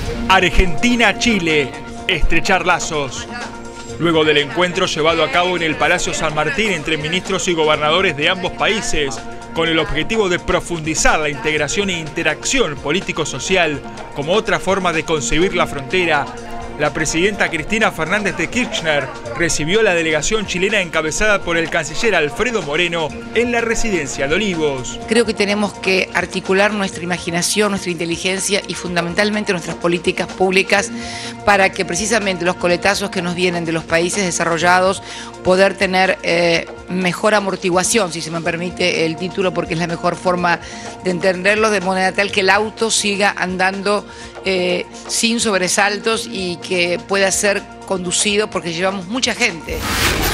Argentina-Chile, estrechar lazos. Luego del encuentro llevado a cabo en el Palacio San Martín entre ministros y gobernadores de ambos países, con el objetivo de profundizar la integración e interacción político-social como otra forma de concebir la frontera, la presidenta Cristina Fernández de Kirchner recibió a la delegación chilena encabezada por el canciller Alfredo Moreno en la residencia de Olivos. Creo que tenemos que articular nuestra imaginación, nuestra inteligencia y fundamentalmente nuestras políticas públicas para que precisamente los coletazos que nos vienen de los países desarrollados poder tener mejor amortiguación, si se me permite el título, porque es la mejor forma de entenderlo, de manera tal que el auto siga andando sin sobresaltos y que pueda ser conducido, porque llevamos mucha gente.